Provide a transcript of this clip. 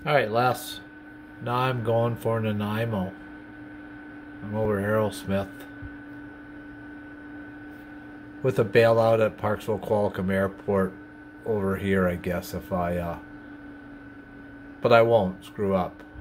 Alright, Les. Now I'm going for Nanaimo. I'm over Aerosmith. With a bailout at Parksville Qualicum Airport over here, I guess, if I, but I won't screw up.